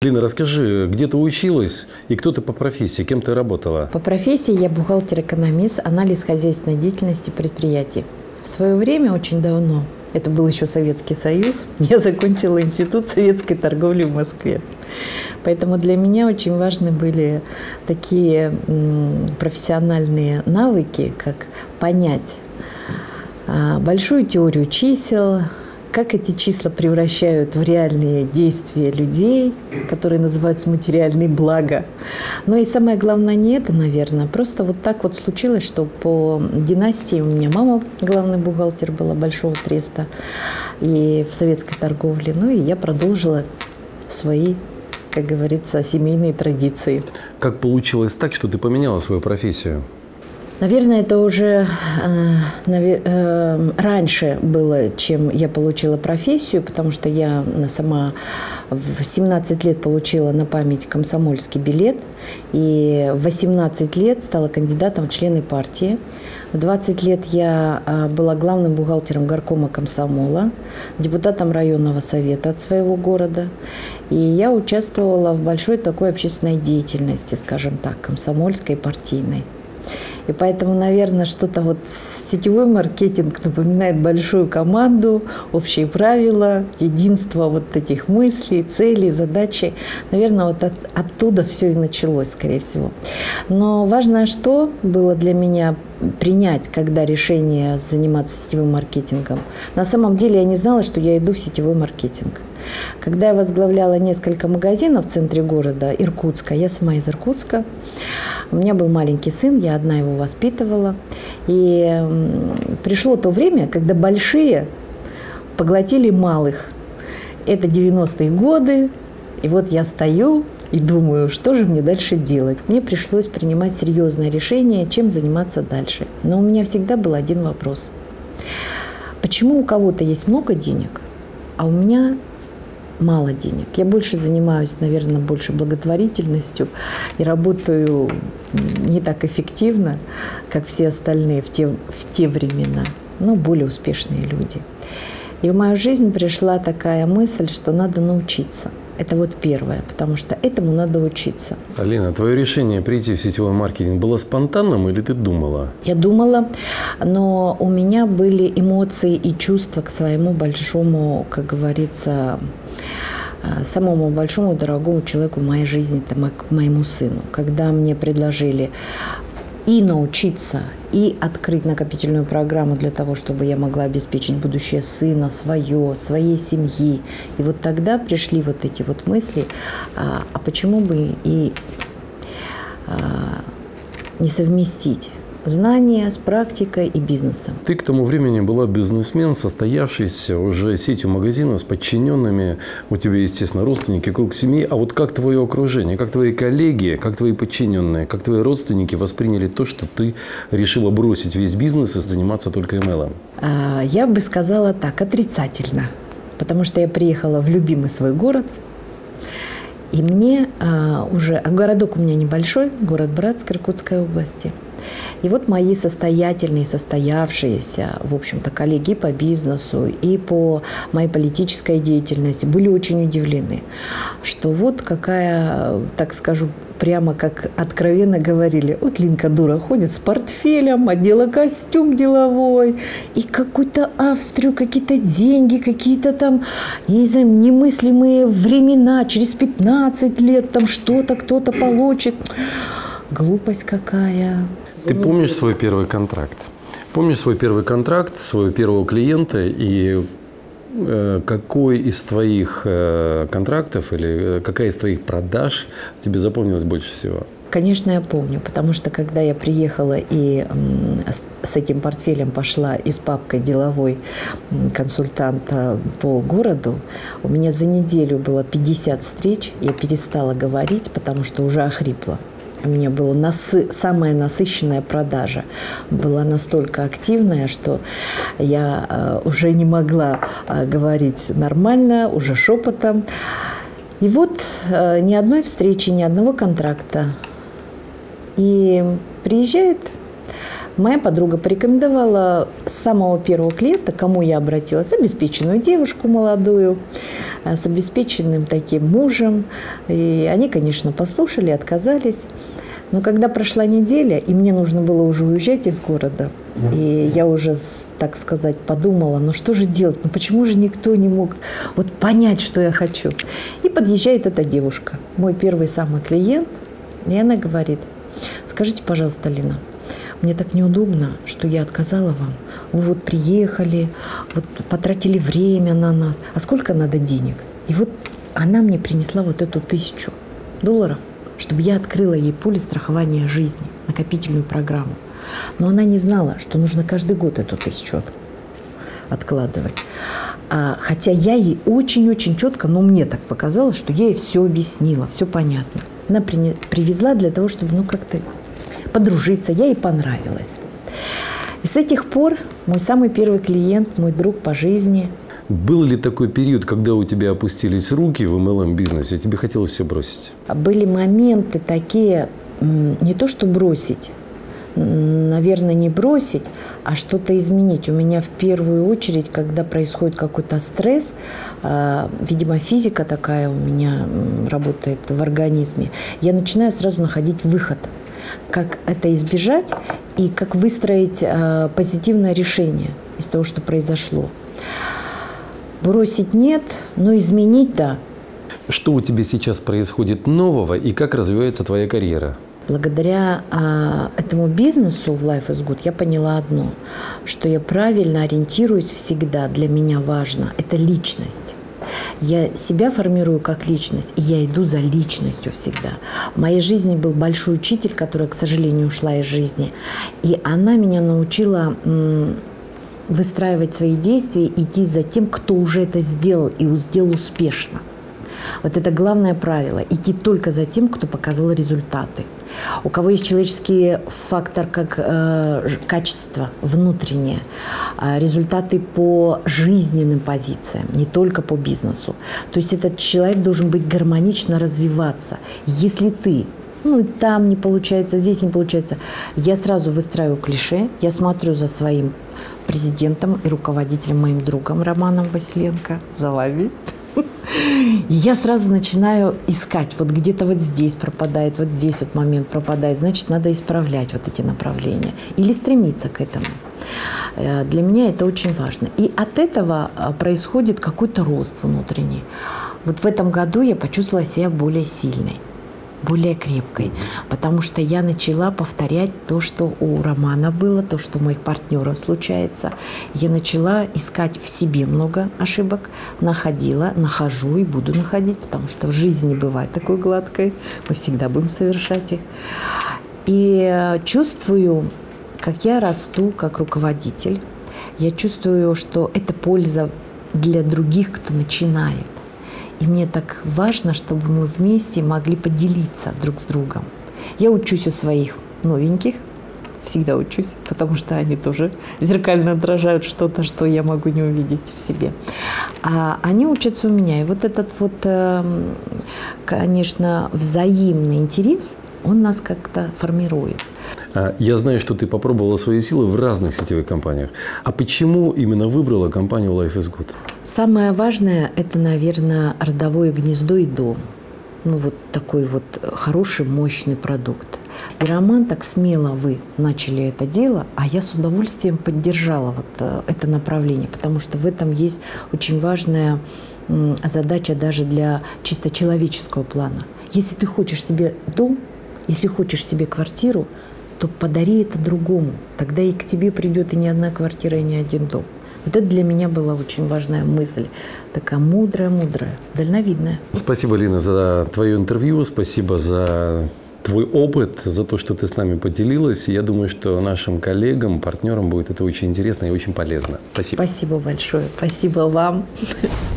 Лина, расскажи, где ты училась и кто ты по профессии, кем ты работала? По профессии я бухгалтер-экономист, анализ хозяйственной деятельности предприятий. В свое время, очень давно, это был еще Советский Союз, я закончила Институт советской торговли в Москве. Поэтому для меня очень важны были такие профессиональные навыки, как понять большую теорию чисел, как эти числа превращают в реальные действия людей, которые называются материальные блага. Но и самое главное не это, наверное. Просто вот так вот случилось, что по династии у меня мама главный бухгалтер была Большого Треста и в советской торговле. Ну и я продолжила свои, как говорится, семейные традиции. Как получилось так, что ты поменяла свою профессию? Наверное, это уже раньше было, чем я получила профессию, потому что я сама в 17 лет получила на память комсомольский билет, и в 18 лет стала кандидатом в члены партии. В 20 лет я была главным бухгалтером горкома комсомола, депутатом районного совета от своего города. И я участвовала в большой такой общественной деятельности, скажем так, комсомольской, партийной. И поэтому, наверное, что-то вот сетевой маркетинг напоминает большую команду, общие правила, единство вот этих мыслей, целей, задачи. Наверное, вот оттуда все и началось, скорее всего. Но важное, что было для меня принять, когда решение заниматься сетевым маркетингом. На самом деле я не знала, что я иду в сетевой маркетинг. Когда я возглавляла несколько магазинов в центре города Иркутска, я сама из Иркутска, у меня был маленький сын, я одна его воспитывала. И пришло то время, когда большие поглотили малых. Это 90-е годы, и вот я стою и думаю, что же мне дальше делать. Мне пришлось принимать серьезное решение, чем заниматься дальше. Но у меня всегда был один вопрос. Почему у кого-то есть много денег, а у меня мало денег? Я больше занимаюсь, наверное, больше благотворительностью и работаю не так эффективно, как все остальные в те времена, но более успешные люди. И в мою жизнь пришла такая мысль, что надо научиться. Это вот первое, потому что этому надо учиться. Алина, твое решение прийти в сетевой маркетинг было спонтанным или ты думала? Я думала, но у меня были эмоции и чувства к своему большому, как говорится, самому большому дорогому человеку в моей жизни, к моему сыну. Когда мне предложили и научиться, и открыть накопительную программу для того, чтобы я могла обеспечить будущее сына, своей семьи. И вот тогда пришли вот эти вот мысли, а почему бы и не совместить знания с практикой и бизнесом. Ты к тому времени была бизнесмен, состоявшийся уже сетью магазинов с подчиненными. У тебя, естественно, родственники, круг семьи. А вот как твое окружение, как твои коллеги, как твои подчиненные, как твои родственники восприняли то, что ты решила бросить весь бизнес и заниматься только MLM? Я бы сказала так, отрицательно. Потому что я приехала в любимый свой город. И мне уже... А городок у меня небольшой, город Братск Иркутской области. И вот мои состоятельные, состоявшиеся, в общем-то, коллеги по бизнесу и по моей политической деятельности были очень удивлены, что вот какая, так скажу, прямо как откровенно говорили, вот Линка дура ходит с портфелем, одела костюм деловой, и какую-то Австрию, какие-то деньги, какие-то там, я не знаю, немыслимые времена, через 15 лет там что-то кто-то получит. Глупость какая. Ты помнишь свой первый контракт? Помнишь свой первый контракт, своего первого клиента и какой из твоих контрактов или какая из твоих продаж тебе запомнилась больше всего? Конечно, я помню, потому что когда я приехала и с этим портфелем пошла и с папкой деловой консультанта по городу, у меня за неделю было 50 встреч, я перестала говорить, потому что уже охрипла. У меня была самая насыщенная продажа. Была настолько активная, что я уже не могла говорить нормально, уже шепотом. И вот ни одной встречи, ни одного контракта. И приезжает моя подруга, порекомендовала самого первого клиента, к кому я обратилась, обеспеченную девушку молодую, с обеспеченным таким мужем. И они, конечно, послушали, отказались. Но когда прошла неделя, и мне нужно было уже уезжать из города, и я уже, так сказать, подумала, ну что же делать, ну почему же никто не мог вот понять, что я хочу. И подъезжает эта девушка, мой первый самый клиент, и она говорит: скажите, пожалуйста, Лина, мне так неудобно, что я отказала вам. Вы вот приехали, вот потратили время на нас, а сколько надо денег? И вот она мне принесла вот эту $1000, чтобы я открыла ей полис страхования жизни, накопительную программу. Но она не знала, что нужно каждый год эту 1000 откладывать. Хотя я ей очень-очень четко, но мне так показалось, что я ей все объяснила, все понятно. Она привезла для того, чтобы как-то подружиться, я ей понравилась. И с этих пор мой самый первый клиент, мой друг по жизни. Был ли такой период, когда у тебя опустились руки в MLM-бизнесе, тебе хотелось все бросить? Были моменты такие, не то что бросить, наверное, не бросить, а что-то изменить. У меня в первую очередь, когда происходит какой-то стресс, видимо, физика такая у меня работает в организме, я начинаю сразу находить выход, как это избежать и как выстроить позитивное решение из того, что произошло. Бросить нет, но изменить – да. Что у тебя сейчас происходит нового и как развивается твоя карьера? Благодаря этому бизнесу в Life is Good я поняла одно, что я правильно ориентируюсь всегда, для меня важно – это личность. Я себя формирую как личность, и я иду за личностью всегда. В моей жизни был большой учитель, которая, к сожалению, ушла из жизни, и она меня научила выстраивать свои действия, идти за тем, кто уже это сделал и сделал успешно. Вот это главное правило – идти только за тем, кто показал результаты. У кого есть человеческий фактор как качество внутреннее, результаты по жизненным позициям, не только по бизнесу. То есть этот человек должен быть гармонично развиваться. Если ты там не получается, здесь не получается, я сразу выстраиваю клише, я смотрю за своим президентом и руководителем, моим другом Романом Василенко, за вами. И я сразу начинаю искать, вот где-то вот здесь пропадает, вот здесь вот момент пропадает, значит, надо исправлять вот эти направления или стремиться к этому. Для меня это очень важно. И от этого происходит какой-то рост внутренний. Вот в этом году я почувствовала себя более сильной, более крепкой, потому что я начала повторять то, что у Романа было, то, что у моих партнеров случается. Я начала искать в себе много ошибок, нахожу и буду находить, потому что в жизни не бывает такой гладкой, мы всегда будем совершать их. И чувствую, как я расту как руководитель, я чувствую, что это польза для других, кто начинает. И мне так важно, чтобы мы вместе могли поделиться друг с другом. Я учусь у своих новеньких, всегда учусь, потому что они тоже зеркально отражают что-то, что я могу не увидеть в себе. А они учатся у меня. И вот этот конечно, взаимный интерес, он нас как-то формирует. Я знаю, что ты попробовала свои силы в разных сетевых компаниях. А почему именно выбрала компанию Life is Good? Самое важное – это, наверное, родовое гнездо и дом. Вот такой вот хороший, мощный продукт. И, Роман, так смело вы начали это дело, а я с удовольствием поддержала это направление, потому что в этом есть очень важная задача даже для чисто человеческого плана. Если ты хочешь себе дом, если хочешь себе квартиру, то подари это другому. Тогда и к тебе придет и не одна квартира, и не один дом. Вот это для меня была очень важная мысль. Такая мудрая, дальновидная. Спасибо, Лина, за твое интервью. Спасибо за твой опыт, за то, что ты с нами поделилась. Я думаю, что нашим коллегам, партнерам будет это очень интересно и очень полезно. Спасибо. Спасибо большое. Спасибо вам.